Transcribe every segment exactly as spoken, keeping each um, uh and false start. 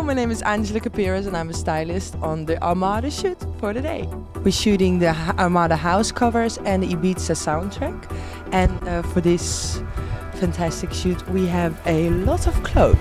my name is Angelica Perez and I'm a stylist on the Armada shoot for today. We're shooting the Armada house covers and the Ibiza soundtrack, and uh, for this fantastic shoot we have a lot of clothes.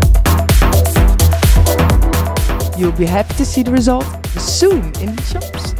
You'll be happy to see the result soon in the shops.